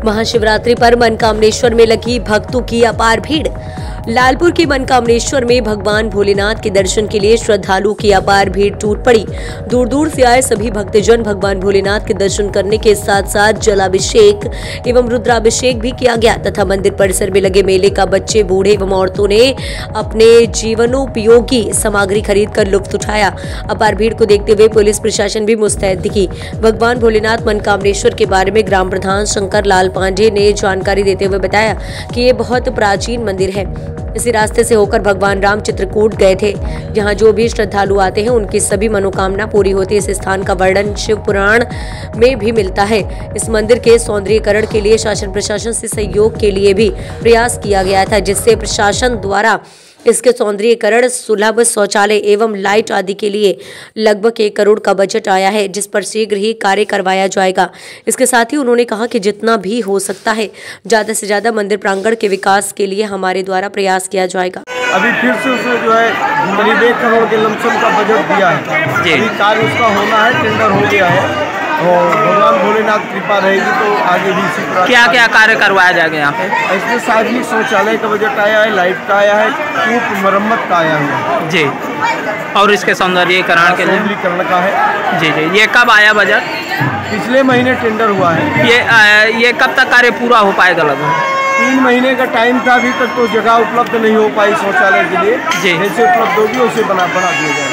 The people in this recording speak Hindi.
महाशिवरात्रि पर मनकामनेश्वर में लगी भक्तों की अपार भीड़। लालपुर के मनकामनेश्वर में भगवान भोलेनाथ के दर्शन के लिए श्रद्धालुओं की अपार भीड़ टूट पड़ी। दूर दूर से आए सभी भक्तजन भगवान भोलेनाथ के दर्शन करने के साथ साथ जलाभिषेक एवं रुद्राभिषेक भी किया गया तथा मंदिर परिसर में लगे मेले का बच्चे, बूढ़े एवं औरतों ने अपने जीवनोपयोगी सामग्री खरीद कर लुत्फ उठाया। अपार भीड़ को देखते हुए पुलिस प्रशासन भी मुस्तैद दिखी। भगवान भोलेनाथ मनकामनेश्वर के बारे में ग्राम प्रधान शंकर लाल पांडे ने जानकारी देते हुए बताया कि ये बहुत प्राचीन मंदिर है। इसी रास्ते से होकर भगवान राम चित्रकूट गए थे। यहाँ जो भी श्रद्धालु आते हैं उनकी सभी मनोकामना पूरी होती है। इस स्थान का वर्णन शिव पुराण में भी मिलता है। इस मंदिर के सौंदर्यीकरण के लिए शासन प्रशासन से सहयोग के लिए भी प्रयास किया गया था, जिससे प्रशासन द्वारा इसके सौंदर्यीकरण, सुलभ शौचालय एवं लाइट आदि के लिए लगभग 1 करोड़ का बजट आया है, जिस पर शीघ्र ही कार्य करवाया जाएगा। इसके साथ ही उन्होंने कहा कि जितना भी हो सकता है ज़्यादा से ज़्यादा मंदिर प्रांगण के विकास के लिए हमारे द्वारा प्रयास किया जाएगा। अभी फिर से उसमें जो है करीब 1 करोड़ के लमसम का बजट दिया है। अभी कार्य उसका होना है, टेंडर हो गया है और भगवान भोलेनाथ कृपा रहेगी तो आगे भी इसी प्रकार क्या क्या कार्य करवाया जाएगा यहाँ पे? इसमें सार्वजनिक शौचालय का बजट आया है, लाइट का आया है, कूप मरम्मत का आया है जी, और इसके सौंदर्यीकरण के लिए सौंदर्यीकरण का है जी जी। ये कब आया बजट? पिछले महीने टेंडर हुआ है। ये कब तक कार्य पूरा हो पाएगा? लगभग 3 महीने का टाइम था। अभी तक तो जगह उपलब्ध नहीं हो पाई शौचालय के लिए। जैसे उपलब्ध होगी वैसे बना दिया जाएगा।